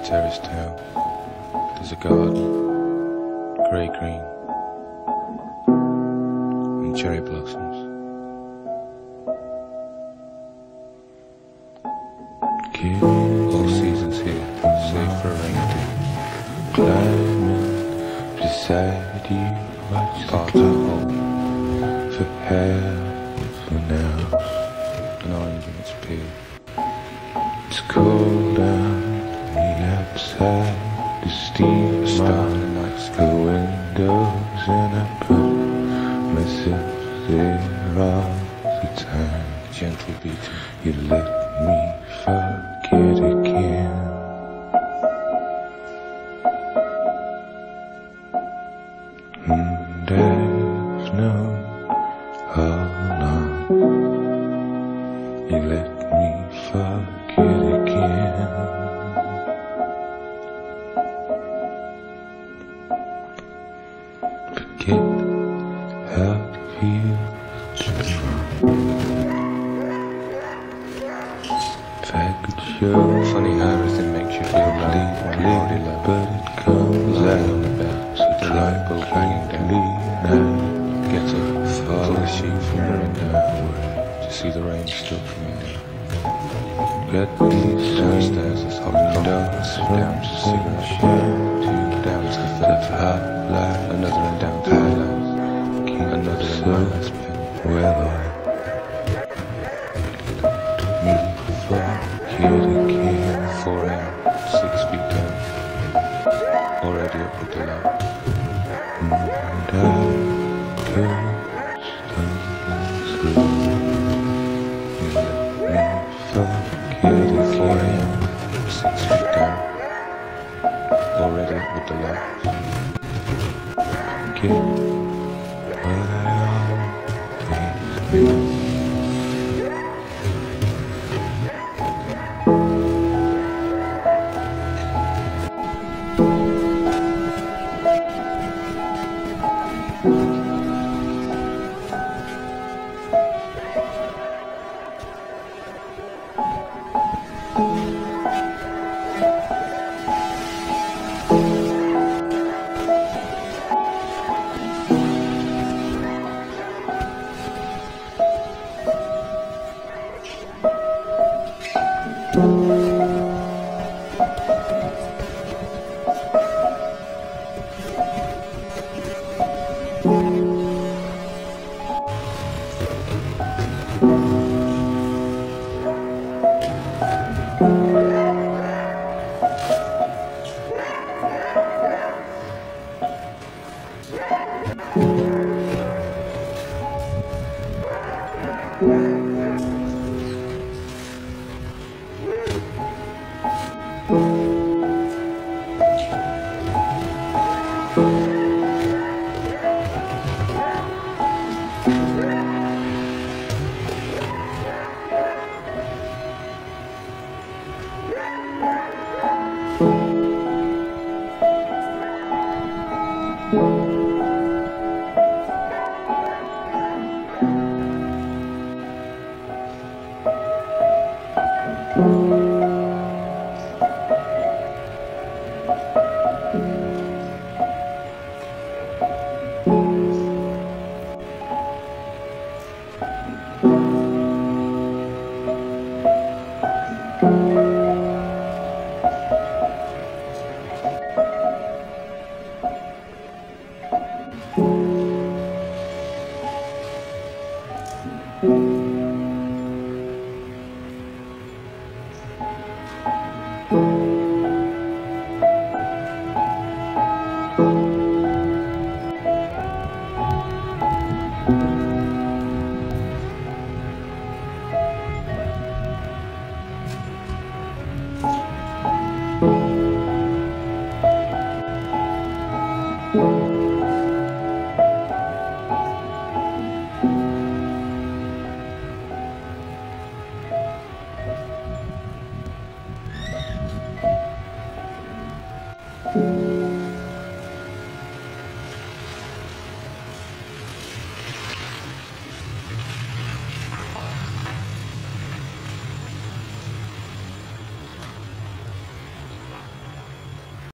terrace town, there's a garden, grey-green, and cherry blossoms. All seasons here, save for a rainy day. Climbing beside you, parts are home for half an hour, an orange in its peel. It's cold out outside, the steam star in the night sky, the windows, and I put myself there all the time. Gentle beating, you let me forget again. And I've known all along, you let me forget again. Forget how it feels to be wrong. If I could show, funny how everything makes you feel right when you already love, but it comes out on the bed, so the light bulb hanging down. Get up, pull the sheet from the window to see the rain still coming down. Got these downstairs, there's hot coffee, sit down to cigarette, down to the third hot light, another and down to the last, another and my last pen. Well, me forget again. 4 a.m., 6 feet down, already up with the light. And I go stumbling through. You let me forget. 4 a.m., 6 feet down, already up with the light. Forget what I always knew.